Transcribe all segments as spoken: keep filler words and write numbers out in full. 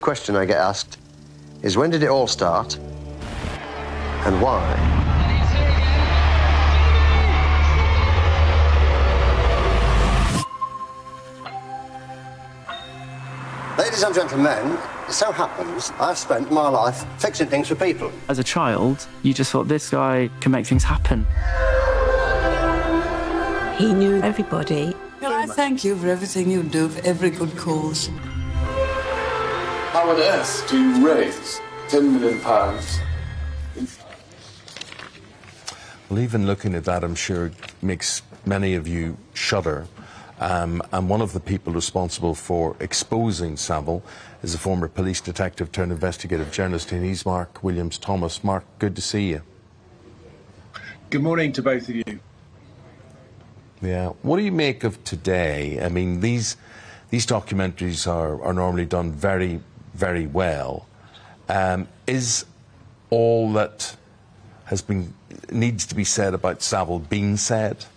question I get asked is, when did it all start and why? Ladies and gentlemen, it so happens I've spent my life fixing things for people. As a child, you just thought, this guy can make things happen. He knew everybody. Well, I thank you for everything you do for every good cause. How on earth do you raise ten million pounds? Well, even looking at that, I'm sure makes many of you shudder. Um, and one of the people responsible for exposing Savile is a former police detective turned investigative journalist, and he's Mark Williams-Thomas. Mark, good to see you. Good morning to both of you. Yeah. What do you make of today? I mean, these these documentaries are, are normally done very, very well. Um, is all that has been needs to be said about Savile being said?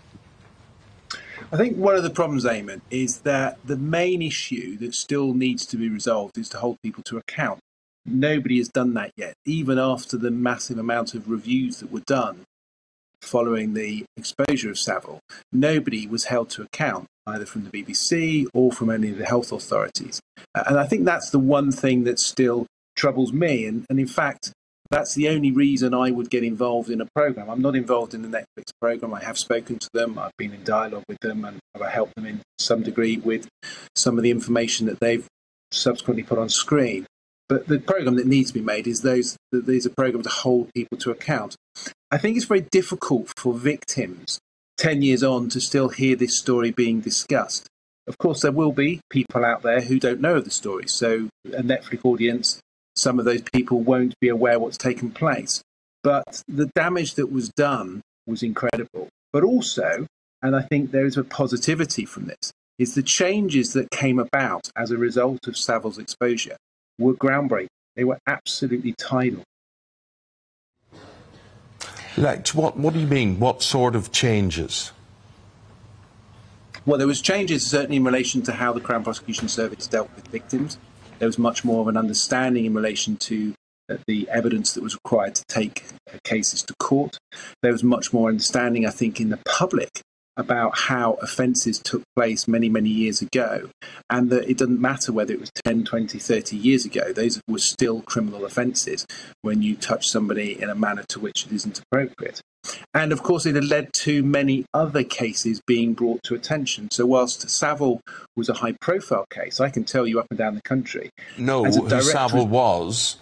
I think one of the problems, Eamon, is that the main issue that still needs to be resolved is to hold people to account. Nobody has done that yet, even after the massive amount of reviews that were done following the exposure of Savile. Nobody was held to account, either from the B B C or from any of the health authorities. And I think that's the one thing that still troubles me. And, and in fact, that's the only reason I would get involved in a programme. I'm not involved in the Netflix programme. I have spoken to them. I've been in dialogue with them, and I've helped them in some degree with some of the information that they've subsequently put on screen. But the programme that needs to be made is those. There's a programme to hold people to account. I think it's very difficult for victims ten years on to still hear this story being discussed. Of course, there will be people out there who don't know the story. So a Netflix audience, some of those people won't be aware what's taken place. But the damage that was done was incredible. But also, and I think there is a positivity from this, is the changes that came about as a result of Savile's exposure were groundbreaking. They were absolutely tidal. Like, what, what do you mean? What sort of changes? Well, there was changes certainly in relation to how the Crown Prosecution Service dealt with victims. There was much more of an understanding in relation to uh, the evidence that was required to take uh, cases to court. There was much more understanding, I think, in the public about how offences took place many, many years ago, and that it doesn't matter whether it was ten, twenty, thirty years ago, those were still criminal offences when you touch somebody in a manner to which it isn't appropriate. And of course, it had led to many other cases being brought to attention. So whilst Savile was a high-profile case, I can tell you up and down the country. No, who Savile was.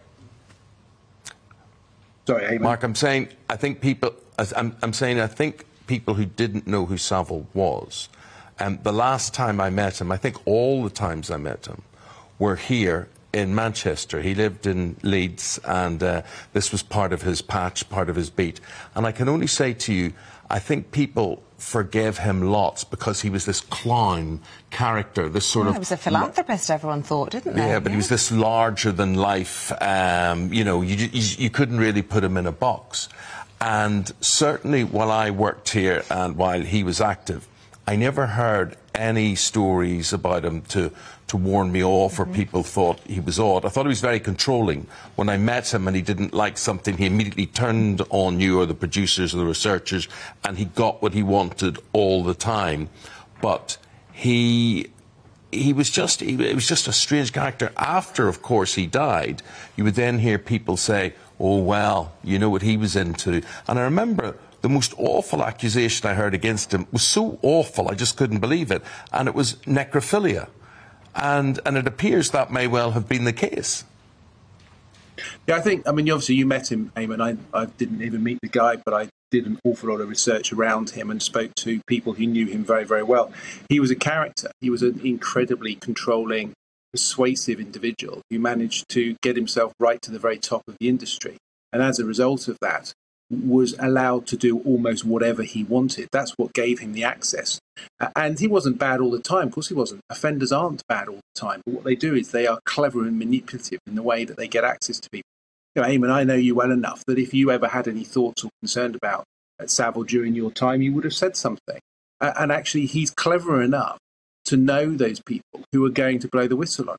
Sorry, Eamon. Mark, I'm saying, I think people, I'm, I'm saying, I think people who didn't know who Savile was, and um, the last time I met him, I think all the times I met him, were here in Manchester. He lived in Leeds, and uh, this was part of his patch, part of his beat. And I can only say to you, I think people forgave him lots because he was this clown character, this sort yeah, of... He was a philanthropist, everyone thought, didn't they? Yeah, but yeah. He was this larger-than-life, um, you know, you, you, you couldn't really put him in a box. And certainly while I worked here and while he was active, I never heard any stories about him to, to warn me off, or mm-hmm. people thought he was odd. I thought he was very controlling. When I met him and he didn't like something, he immediately turned on you or the producers or the researchers, and he got what he wanted all the time. But he... He was just, he, it was just a strange character. After, of course, he died, you would then hear people say, oh, well, you know what he was into. And I remember the most awful accusation I heard against him was so awful, I just couldn't believe it. And it was necrophilia. And, and it appears that may well have been the case. Yeah, I think, I mean, obviously you met him, Eamon. I, I didn't even meet the guy, but I did an awful lot of research around him and spoke to people who knew him very, very well. He was a character. He was an incredibly controlling, persuasive individual who managed to get himself right to the very top of the industry. And as a result of that, was allowed to do almost whatever he wanted. That's what gave him the access. Uh, and he wasn't bad all the time. Of course he wasn't. Offenders aren't bad all the time. But what they do is they are clever and manipulative in the way that they get access to people. You know, Eamon, I know you well enough that if you ever had any thoughts or concerned about uh, Savile during your time, you would have said something. Uh, and actually, he's clever enough to know those people who are going to blow the whistle on.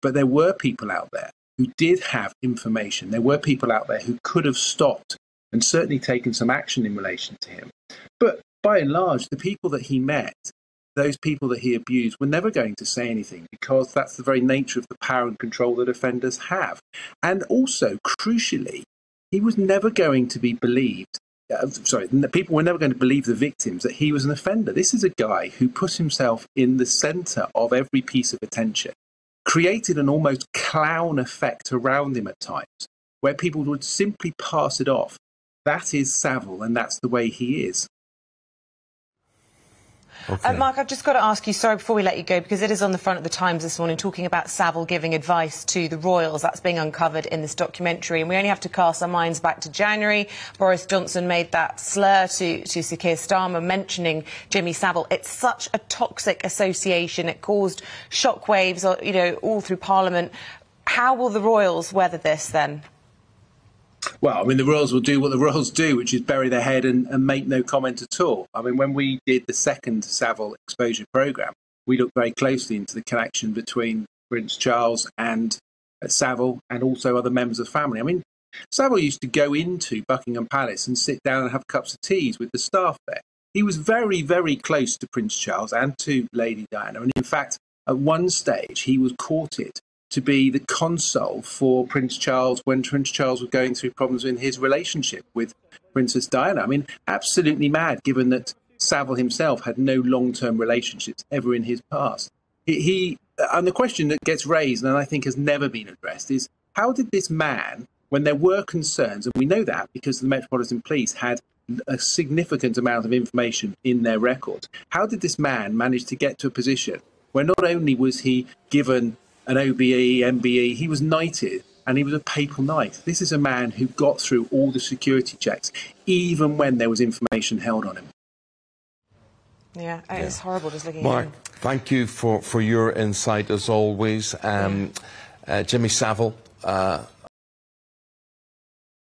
But there were people out there who did have information. There were people out there who could have stopped and certainly taken some action in relation to him. But by and large, the people that he met, those people that he abused, were never going to say anything, because that's the very nature of the power and control that offenders have. And also, crucially, he was never going to be believed. Uh, sorry, people were never going to believe the victims that he was an offender. This is a guy who put himself in the centre of every piece of attention, created an almost clown effect around him at times, where people would simply pass it off. That is Savile, and that's the way he is. Okay. Uh, Mark, I've just got to ask you, sorry, before we let you go, because it is on the front of the Times this morning, talking about Savile giving advice to the royals. That's being uncovered in this documentary. And we only have to cast our minds back to January. Boris Johnson made that slur to, to Sir Keir Starmer, mentioning Jimmy Savile. It's such a toxic association. It caused shockwaves, you know, all through Parliament. How will the royals weather this, then? Well, I mean, the royals will do what the royals do, which is bury their head and, and make no comment at all. I mean, when we did the second Savile exposure programme, we looked very closely into the connection between Prince Charles and uh, Savile, and also other members of the family. I mean, Savile used to go into Buckingham Palace and sit down and have cups of teas with the staff there. He was very, very close to Prince Charles and to Lady Diana. And in fact, at one stage, he was courted to be the console for Prince Charles when Prince Charles was going through problems in his relationship with Princess Diana. I mean, absolutely mad, given that Savile himself had no long-term relationships ever in his past. He, he and the question that gets raised, and I think has never been addressed, is how did this man, when there were concerns, and we know that because the Metropolitan Police had a significant amount of information in their records, how did this man manage to get to a position where not only was he given an O B E, M B E, he was knighted, and he was a papal knight. This is a man who got through all the security checks, even when there was information held on him. Yeah, it's yeah. horrible just looking Mark, at him. Thank you for, for your insight, as always. Um, yeah. uh, Jimmy Savile, uh,